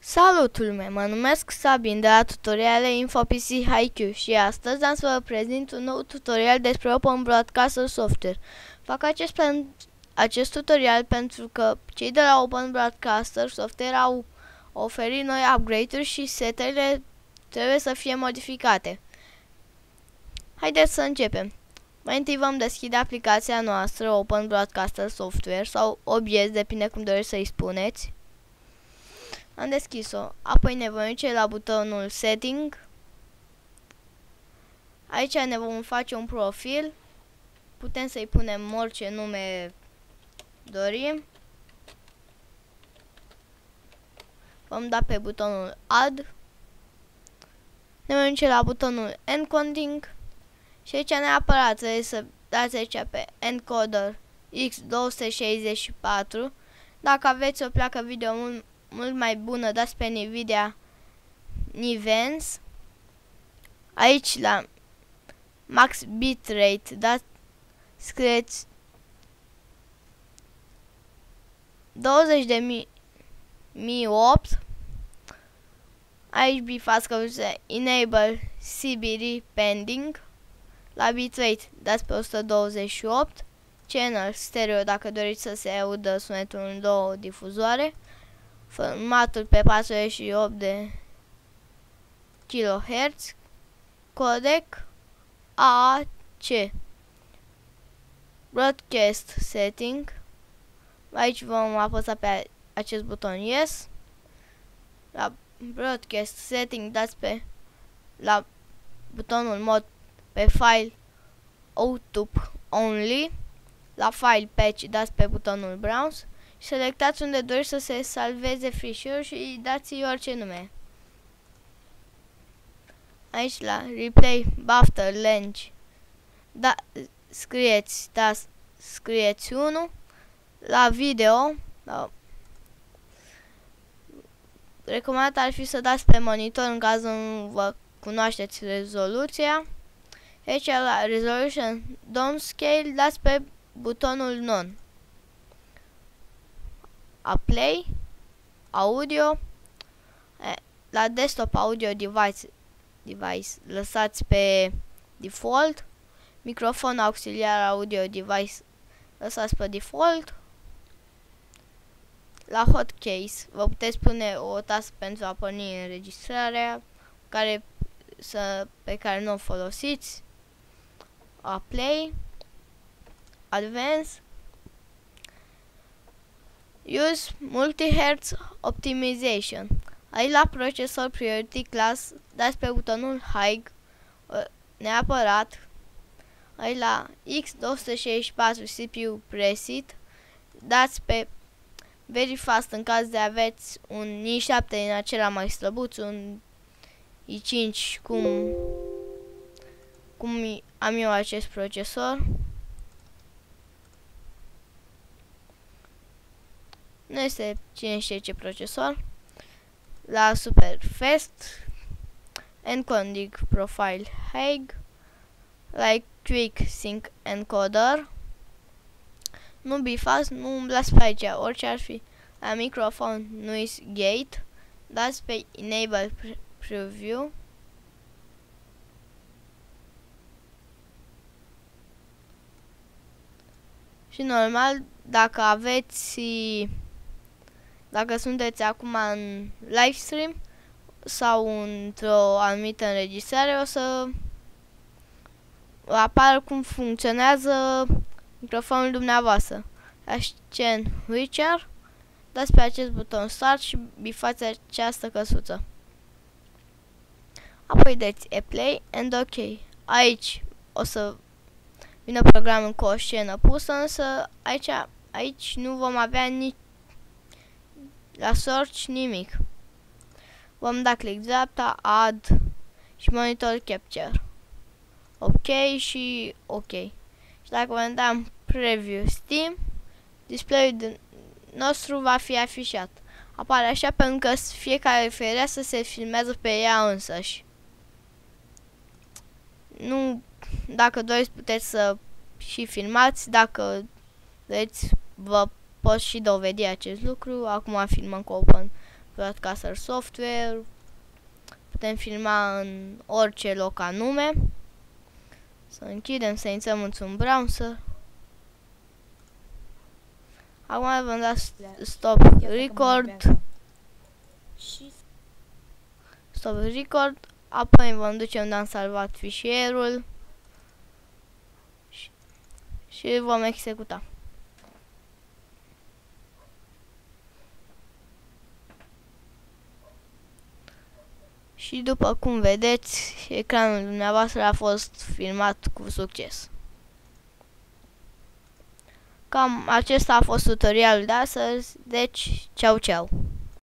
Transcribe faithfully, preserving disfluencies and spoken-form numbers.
Salut lume, mă numesc Sabin de la tutoriale InfoPC HiQ și astăzi am să vă prezint un nou tutorial despre Open Broadcaster Software. Fac acest, plan, acest tutorial pentru că cei de la Open Broadcaster Software au oferit noi upgrade-uri și setările trebuie să fie modificate. Haideți să începem. Mai întâi vom deschide aplicația noastră Open Broadcaster Software sau O B S, depinde cum doriți să-i spuneți. Am deschis-o, apoi ne vom duce la butonul Setting. Aici ne vom face un profil. Putem să-i punem orice nume dorim. Vom da pe butonul Add. Ne vom duce la butonul Encoding. Și aici neapărat trebuie să dați aici pe Encoder X două șase patru. Dacă aveți o placă video mult mult mai bună, dați pe Nvidia Nivens. Aici la Max Bitrate, dați, scrieți douăzeci de mii opt. Aici bifați că vreți Enable C B R Pending. La Bitrate dați pe o sută douăzeci și opt. Channel Stereo dacă doriți să se audă sunetul în două difuzoare. Formatul pe patruzeci și opt de kilohertz. Codec A A C. Broadcast Setting. Aici vom apăsa pe acest buton Yes. La Broadcast Setting dați pe la butonul Mod pe File Output Only. La File Patch dați pe butonul Browse. Selectați unde doriți să se salveze fișierul și dați-i orice nume. Aici la Replay Buffer Length da, scrieți, da, scrieți unu. La video da, recomandat ar fi să dați pe monitor în cazul nu vă cunoașteți rezoluția. Aici la Resolution Downscale dați pe butonul None. A Play, Audio, la Desktop Audio Device, device lăsați pe Default, Microfon Auxiliar Audio Device lăsați pe Default. La Hotkeys vă puteți pune o tască pentru a porni înregistrarea care, să, pe care nu o folosiți. A Play, Advance, Use Multi-Hertz Optimization. Aici la procesor Priority Class dați pe butonul High neapărat. Aici la X două șase patru C P U Preset dați pe Very Fast în caz de aveți un i șapte din acela mai slăbuț, un i cinci cum, cum am eu acest procesor. Nu este cine știe ce procesor. La Super Fast Encoding Profile High. Like Quick Sync Encoder. Nu bifați, nu umblați pe aici, orice ar fi. La Microphone Noise Gate dați pe Enable Preview. Și normal, dacă aveți Dacă sunteți acum în live stream sau într-o anumită înregistrare, o să apară cum funcționează microfonul dumneavoastră. La Scene Switcher dați pe acest buton Start și bifați această căsuță. Apoi dați Play and OK. Aici o să vină programul cu o scenă pusă, însă aici, aici nu vom avea nici la search nimic. Vom da click dreapta, Add și Monitor Capture. OK și OK. Și dacă vom da în Preview Steam, display-ul nostru va fi afișat. Apare așa pentru că fiecare fereastră se filmează pe ea însăși. Nu, dacă doriți puteți să și filmați, dacă doriți vă pot și dovedi acest lucru. Acum filmăm cu Open Broadcaster Software. Putem filma în orice loc anume. Să închidem, să intrăm într-un browser. Acum vom da stop record. Stop record. Apoi vom duce unde am salvat fișierul. Și, și vom executa. Și după cum vedeți, ecranul dumneavoastră a fost filmat cu succes. Cam acesta a fost tutorialul de astăzi, deci ceau ceau!